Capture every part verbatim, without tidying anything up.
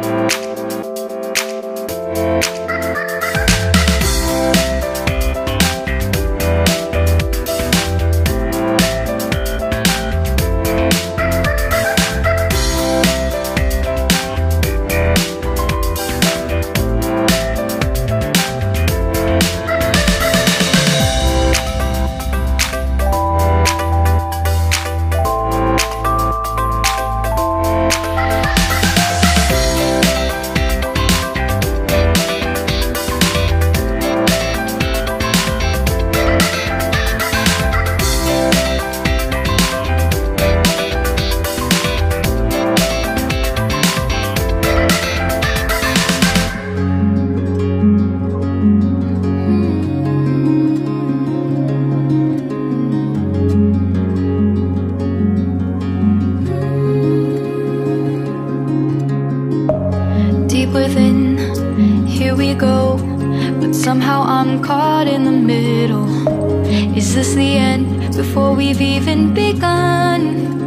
Somehow I'm caught in the middle. Is this the end before we've even begun?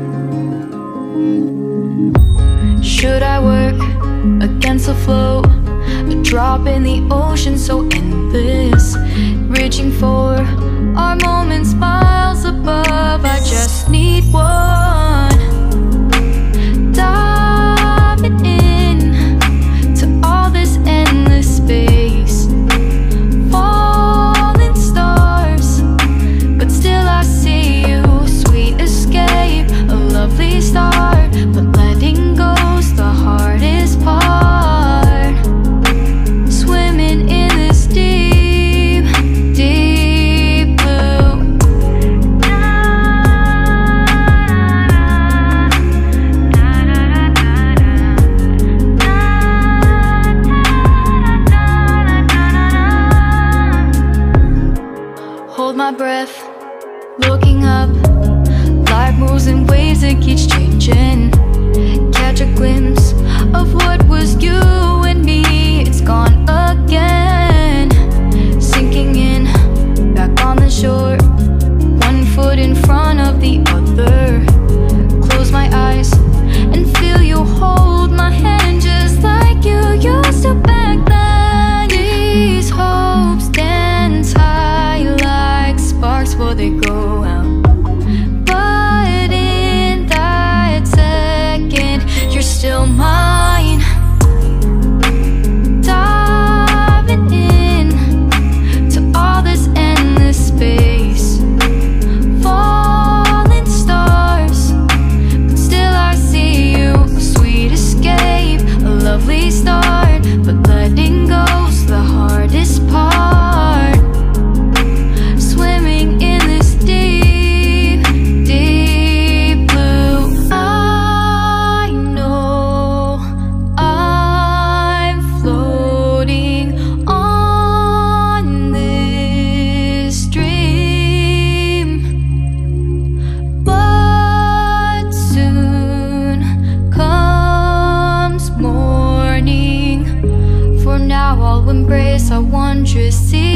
Should I work against the flow? A drop in the ocean so endless, reaching for our moments miles above. I just need one. Diving in to all this endless space, falling stars, but still I see you. Sweet escape, a lovely start, but letting go's the hardest part. Swimming in this deep, deep blue. Hold my breath, looking up. Life moves in ways that keeps changing. Catch a glimpse of what was you and me. It's gone again. Sinking in, back on the shore, one foot in front of the other. Close my eyes and feel you hold my hand just like you used to back then. These hopes dance high like sparks before they go out. But in that second, you're still mine. Diving in to all this endless space, falling stars, but still I see you. A sweet escape, a lovely start, but letting go's the hardest part. Swimming in this deep, deep blue. I know I'm floating on this dream, but soon comes morning. For now I'll embrace our wondrous sea.